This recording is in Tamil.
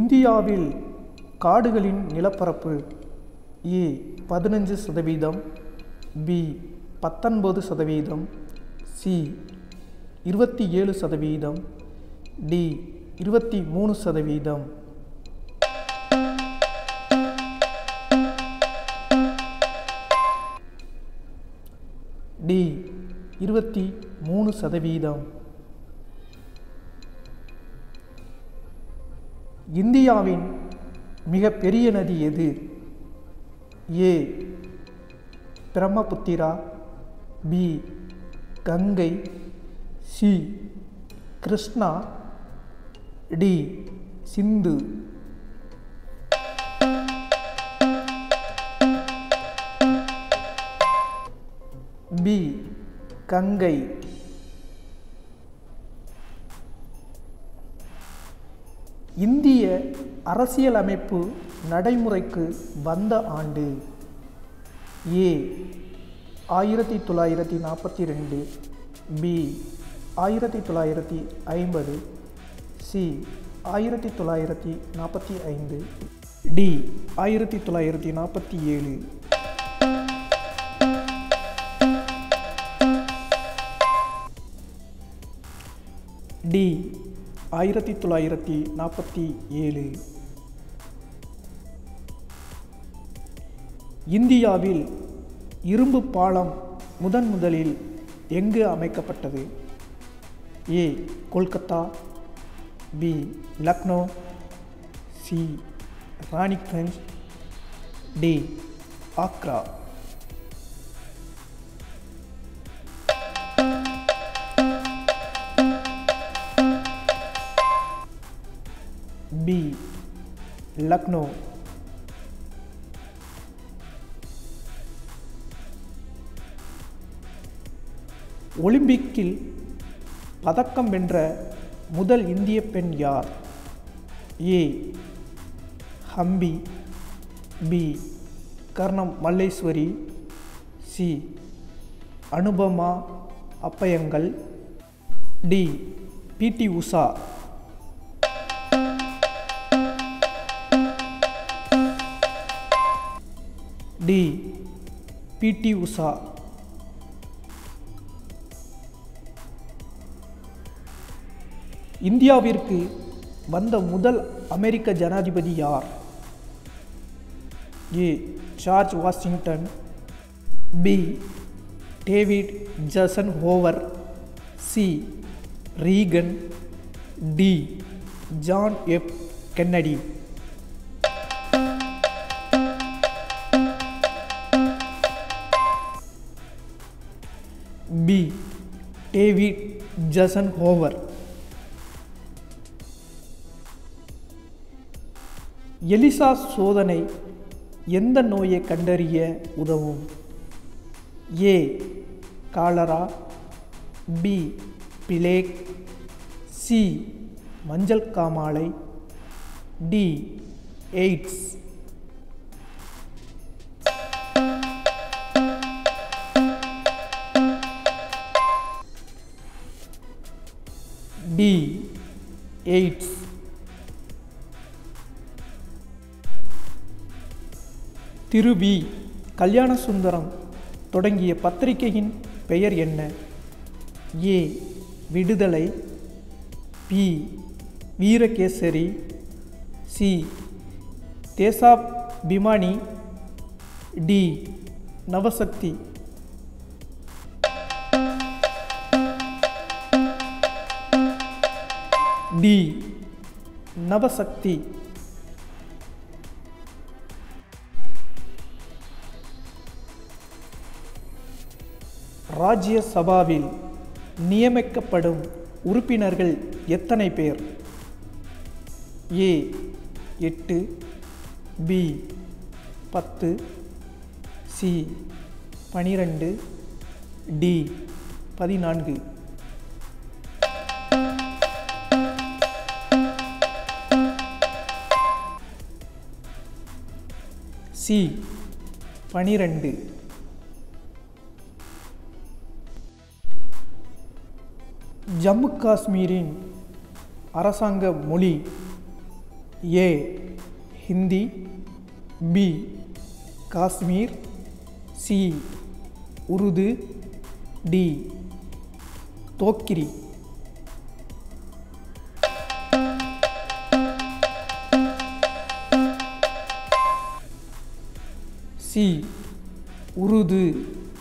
இந்தியாவில் காடுகளின் நிலப்பரப்பு A 15%, B 19%, C 27%, D 23%. D 23%. இந்தியாவின் மிகப்பெரிய நதி எது? A Brahmaputra, B Ganga, C Krishna, D Sindhu. B Ganga. இந்திய அரசியலமைப்பு நடைமுறைக்கு வந்த ஆண்டு? A 1942, B 1950, C 1945, D 1947. D 1947. இந்தியாவில் இரும்பு பாலம் முதலில் எங்கு அமைக்கப்பட்டது? A Kolkata, B Lucknow, C Raniganj, D Agra. B Lucknow. ஒலிம்பிக்கில் பதக்கம் வென்ற முதல் இந்திய பெண் யார்? A Hampi, B Karnam Malleswari, C Anupama அப்பயங்கள், D PT Usha. D PT Usha. இந்தியாவிற்கு வந்த முதல் அமெரிக்க ஜனாதிபதி யார்? A George Washington, B David Eisenhower, C Reagan, D John F Kennedy. B David Eisenhower. ELISA சோதனை எந்த நோயை கண்டறிய உதவும்? A cholera, B plague, C மஞ்சள் காமாலை, D AIDS. D AIDS. Thiru V Kalyanasundaram தொடங்கிய பத்திரிகையின் பெயர் என்ன? A Viduthalai, B Veerakesari, C Desabhimani, D Navasakthi. D Navasakthi. ராஜ்யசபாவில் நியமிக்கப்படும் உறுப்பினர்கள் எத்தனை பேர்? A 8, B 10, C 12, D 14. C 12. Jammu காஷ்மீரின் அரசாங்க மொழி A Hindi, B Kashmir, C Urdu, D Dogri. C Urdu.